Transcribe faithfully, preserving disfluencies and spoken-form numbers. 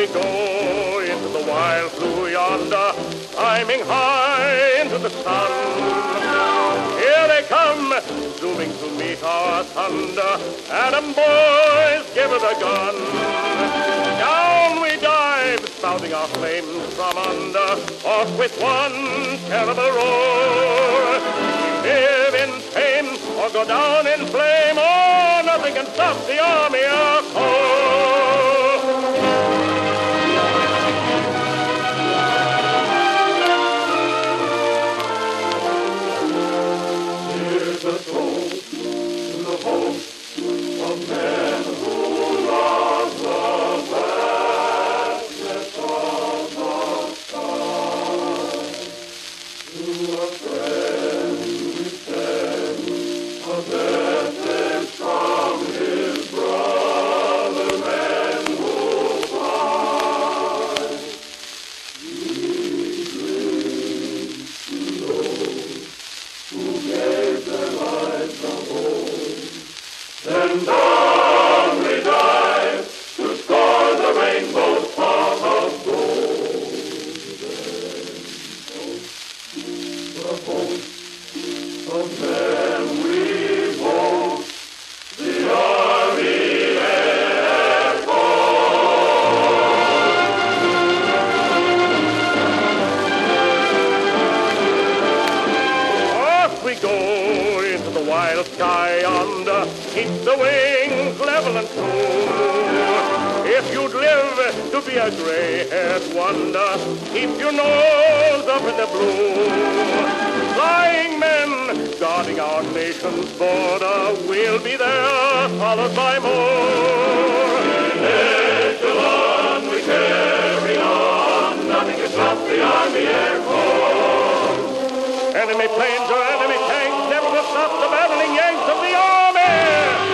we go into the wild blue yonder, climbing high into the sun. Here they come, zooming to meet our thunder. Adam, boys, give it a gun. Down we dive, spouting our flames from under, off with one terrible roar. We live in pain or go down in flame. Oh, nothing can stop the army of coal. Here's a toast to the host of men who love the vastness of the sky. To a friend we send a message from his brother men who fly. We drink to those who gave their lives a home. Then down we dive to score the rainbow's pot of gold. Then the host of men we boast, the Army Air Off we go into the wild sky yonder, keep the wings level and true. If you'd live to be a gray-haired wonder, keep your nose up in the blue. Flying men guarding our nation's border, we'll be there, followed by more. Echelon we carry on, nothing can stop the Army Air Corps. Enemy planes or enemy tanks never will stop the battling Yanks of the Army.